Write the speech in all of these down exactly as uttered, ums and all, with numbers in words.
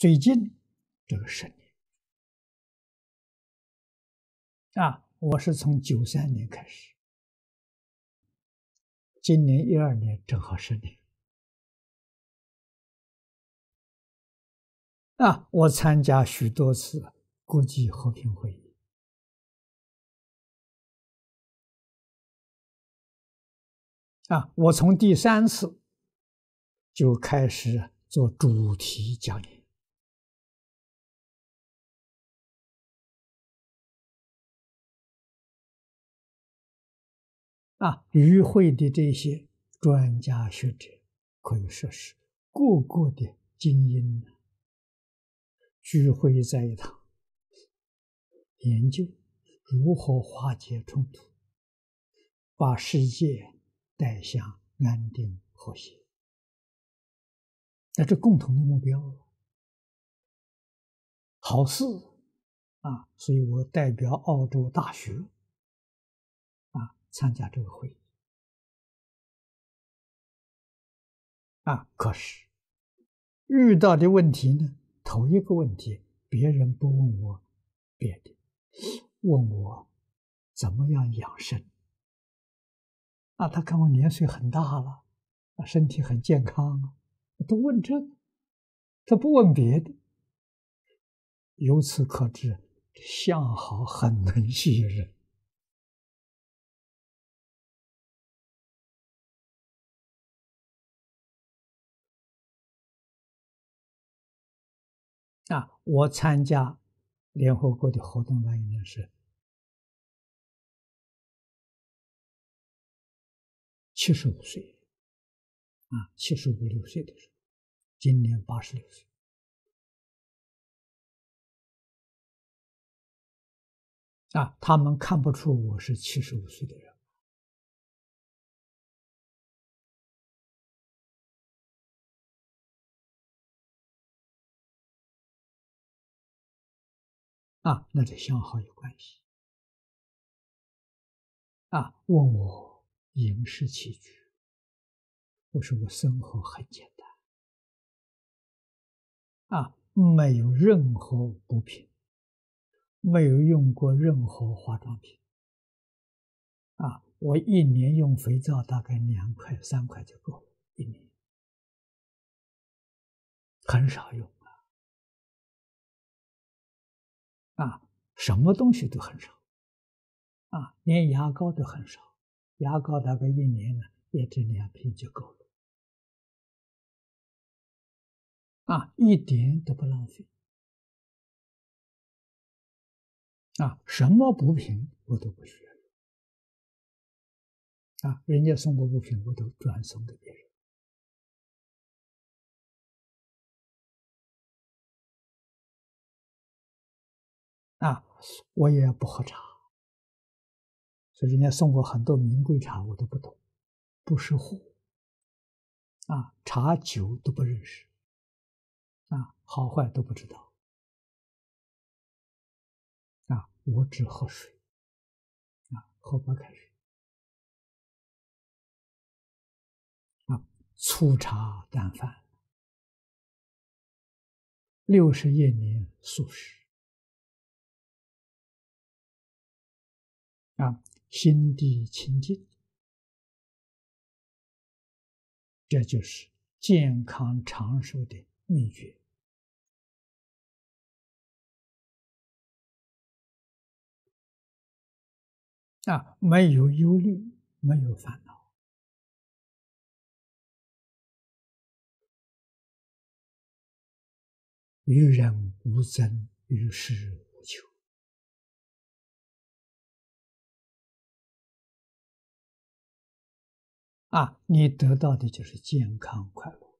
最近这个十年啊，我是从九三年开始，今年一二年正好十年啊。我参加许多次国际和平会议啊，我从第三次就开始做主题讲演啊，与会的这些专家学者可以说是各个的精英聚会在一堂，研究如何化解冲突，把世界带向安定和谐。那这共同的目标，好事啊！所以我代表澳洲大学啊参加这个会议啊。可是遇到的问题呢，头一个问题，别人不问我别的，问我怎么样养生啊。他看我年岁很大了，啊，身体很健康啊，都问这个，他不问别的。由此可知，相好很能吸引人啊。我参加联合国的活动那一年是七十五岁啊，七十五六岁的时候，今年八十六岁啊。他们看不出我是七十五岁的人啊，那这相好有关系啊。问我饮食起居，我说我生活很简单啊，没有任何补品，没有用过任何化妆品啊。我一年用肥皂大概两块三块就够了，一年很少用啊，什么东西都很少啊，连牙膏都很少，牙膏大概一年呢也只两瓶就够了啊，一点都不浪费啊。什么补品我都不需要啊，人家送我补品我都转送给别人啊。我也不喝茶，所以人家送我很多名贵茶我都不懂，不识货啊，茶酒都不认识啊，好坏都不知道啊。我只喝水啊，喝白开水啊，粗茶淡饭，六十一年素食啊，心地清净，这就是健康长寿的秘诀啊。没有忧虑，没有烦恼，与人无争，与世无求啊。你得到的就是健康快乐。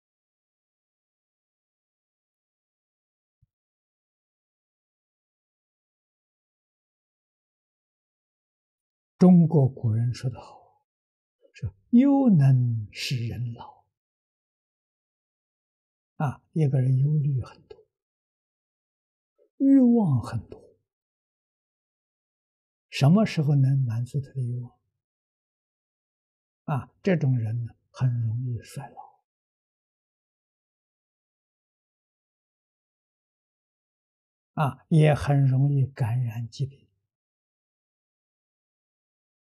中国古人说得好，说忧能使人老啊。一个人忧虑很多，欲望很多，什么时候能满足他的欲望啊？这种人呢，很容易衰老啊，也很容易感染疾病。